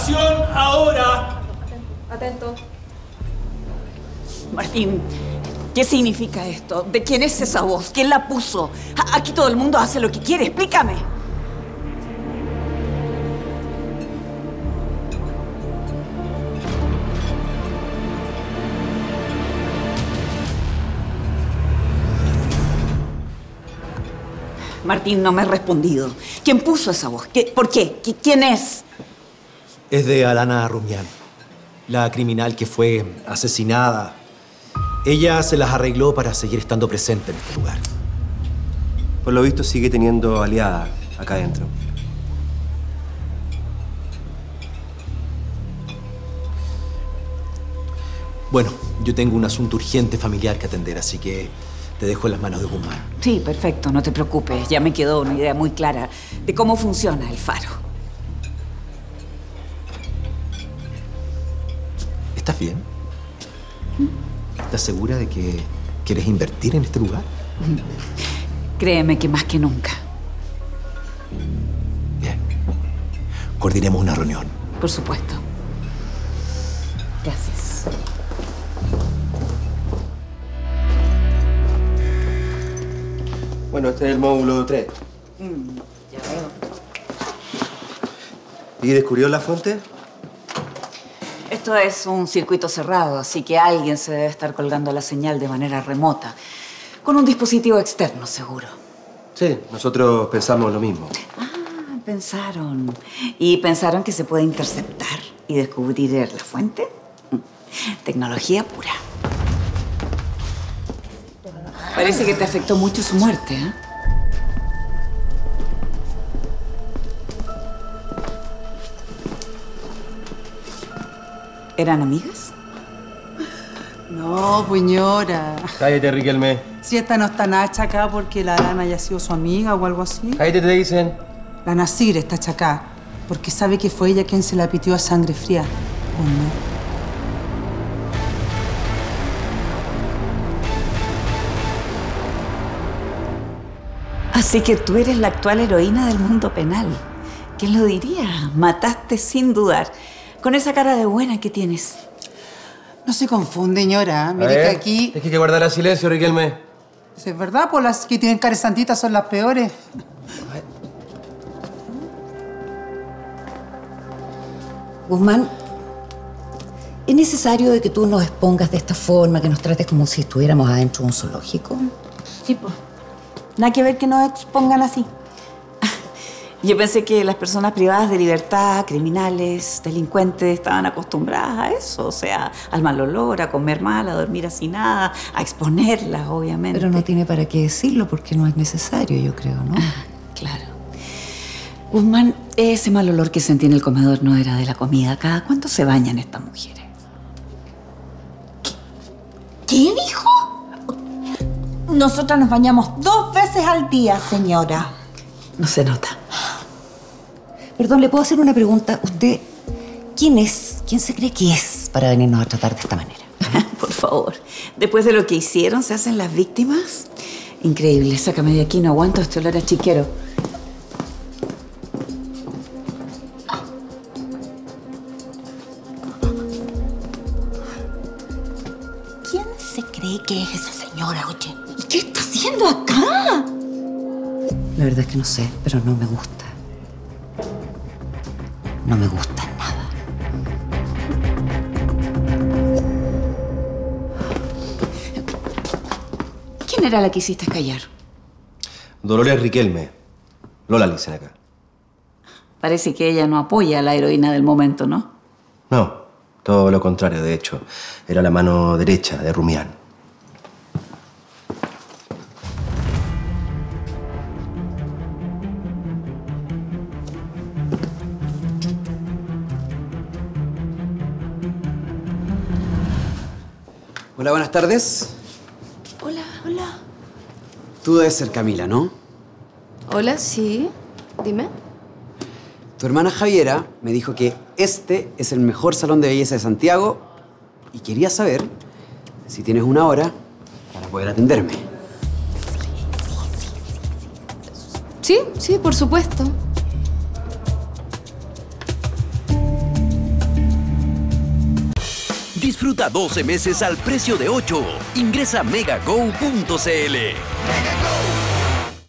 grabación ahora. Atento. Martín, ¿qué significa esto? ¿De quién es esa voz? ¿Quién la puso? Aquí todo el mundo hace lo que quiere. Explícame. Martín, no me has respondido. ¿Quién puso esa voz? ¿Por qué? ¿Quién es? Es de Alana Rumián, la criminal que fue asesinada. Ella se las arregló para seguir estando presente en este lugar. Por lo visto sigue teniendo aliada acá adentro. Bueno, yo tengo un asunto urgente familiar que atender, así que te dejo en las manos de Guzmán. Sí, perfecto, no te preocupes. Ya me quedó una idea muy clara de cómo funciona el faro. ¿Estás bien? ¿Estás segura de que quieres invertir en este lugar? Créeme que más que nunca. Bien. Coordinemos una reunión. Por supuesto. Gracias. Bueno, este es el módulo 3. Ya veo. ¿Y descubrió la fuente? Esto es un circuito cerrado, así que alguien se debe estar colgando la señal de manera remota. Con un dispositivo externo, seguro. Sí, nosotros pensamos lo mismo. Ah, pensaron. ¿Y pensaron que se puede interceptar y descubrir la fuente? Tecnología pura. Parece que te afectó mucho su muerte, ¿eh? ¿Eran amigas? No, puñora. Cállate, Riquelme. Si esta no está nada achacada porque la Lana haya sido su amiga o algo así. Cállate, te dicen. La Nasir está achacada porque sabe que fue ella quien se la pitió a sangre fría. ¿O no? Así que tú eres la actual heroína del mundo penal. ¿Quién lo diría? Mataste sin dudar. Con esa cara de buena que tienes. No se confunde, señora. Mire que aquí... Es que hay que guardar el silencio, Riquelme. ¿Es verdad? Pues las que tienen cara santitas son las peores. Guzmán, ¿es necesario de que tú nos expongas de esta forma, que nos trates como si estuviéramos adentro de un zoológico? Sí, pues. Nada que ver que nos expongan así. Yo pensé que las personas privadas de libertad, criminales, delincuentes, estaban acostumbradas a eso. O sea, al mal olor, a comer mal, a dormir así nada, a exponerlas, obviamente. Pero no tiene para qué decirlo porque no es necesario, yo creo, ¿no? Claro. Guzmán, ese mal olor que sentí en el comedor no era de la comida. ¿Cada cuánto se bañan estas mujeres? ¿Qué dijo? Nosotras nos bañamos 2 veces al día, señora. No se nota. Perdón, ¿le puedo hacer una pregunta? ¿Usted quién es? ¿Quién se cree que es para venirnos a tratar de esta manera? Por favor. Después de lo que hicieron, ¿se hacen las víctimas? Increíble. Sácame de aquí. No aguanto este olor a chiquero. ¿Quién se cree que es esa señora, oye? ¿Y qué está haciendo acá? La verdad es que no sé, pero no me gusta. No me gusta nada. ¿Quién era la que hiciste callar? Dolores Riquelme. Lola le dicen acá. Parece que ella no apoya a la heroína del momento, ¿no? No, todo lo contrario, de hecho. Era la mano derecha de Rumián. Hola, buenas tardes. Hola, hola. Tú debes ser Camila, ¿no? Hola, sí. Dime. Tu hermana Javiera me dijo que este es el mejor salón de belleza de Santiago y quería saber si tienes una hora para poder atenderme. Sí, sí, por supuesto. Disfruta 12 meses al precio de 8. Ingresa a megago.cl.